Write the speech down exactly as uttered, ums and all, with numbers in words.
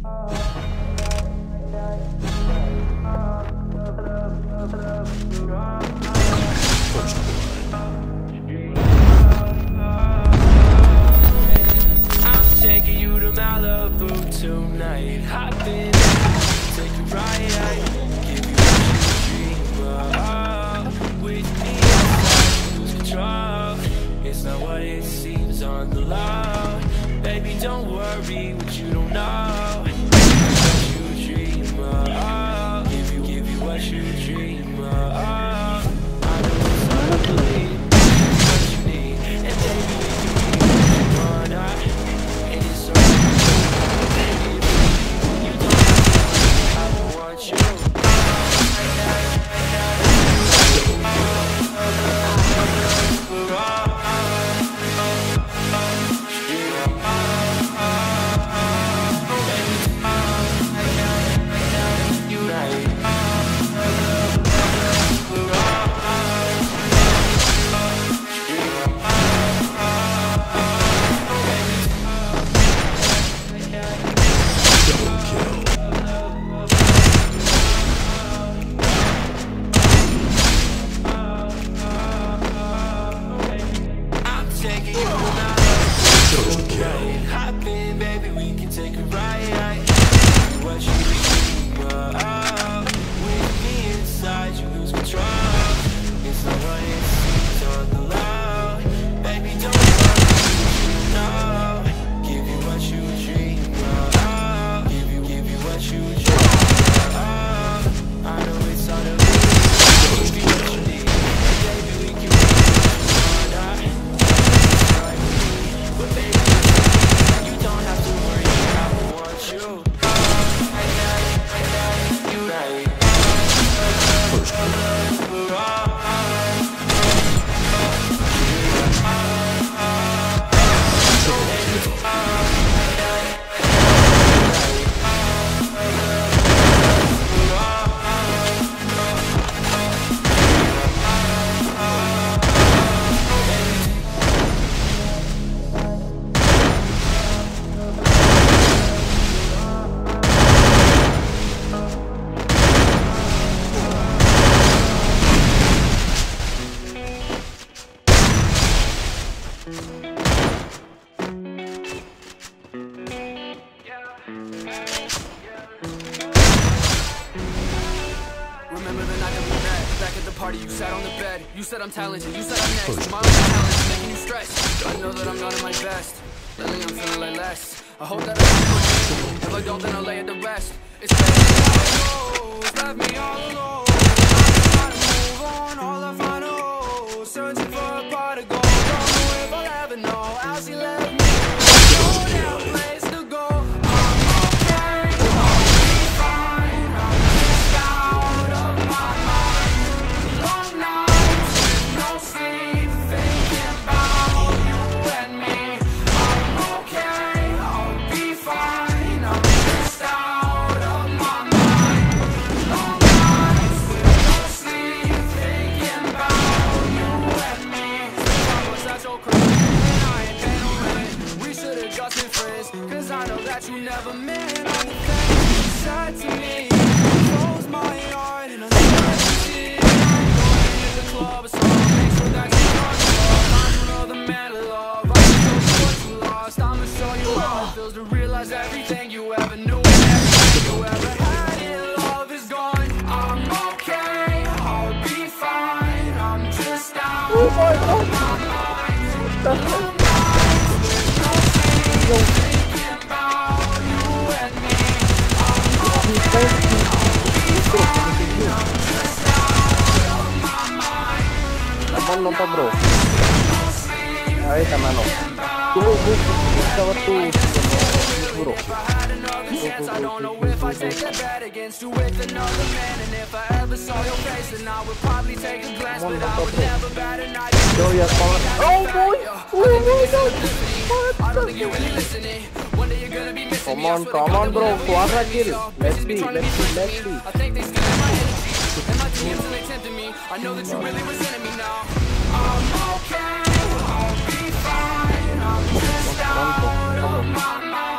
Taking you to Malibu tonight. Hop in, take a ride, give you what you dream of. With me, I lose control. It's not what it seems on the low. Baby, don't worry what you don't know. What you dream of. Give you, give you what you dream of. I know it's hard to believe what you need, and baby, we can be what you wanna. You sat on the bed, you said I'm talented, you said I'm next. My own talent making you stressed. I know that I'm not at my best. Lately I'm feeling like less. I hope that I can. If I don't, then I'll lay at the rest. It's left me all alone. I'm trying to move on, all I find hope. Searching for a pot of gold. Don't know if I'll ever know how she left me. No damn place to go. I'm okay, I'll be fine. I'm just out of my mind. Long nights with no sleep, thinking about you and me. I'm okay, I'll be fine. I'm just out of my mind. Long nights with no sleep, thinking about you and me. I was at your crib, and I ain't been away. We should've just been friends, cause I know that you never meant all the things you said to me. Close my heart and I start to see it. Club, so make sure that you love. Find another man to love. I'll show you what you lost. I'ma show you how it feels to realize everything you ever knew and everything you ever had in love is gone. I'm okay, I'll be fine. I'm just out of my mind. Long nights with no sleep, thinking about you and me. I'm okay, I'll be fine. I'm just out of my mind. Teman nonton bro. Ayo teman no. Tunggu tunggu kita waktu bro. I don't know if I take a bet against you with another man. And if I ever saw your face, then I would probably take a glance. But I would never bat an eye. Yo ya kawan. Oh boy. I don't think you're really listening. One day you're gonna be missing me. Come on, come on bro. Kuara kill. Let's see, let's see, let's see. I think they steal my energy and my D Ms and they tempted me. I know that you really resented me now. I'm okay, I'll be fine. I'm just out of my mind.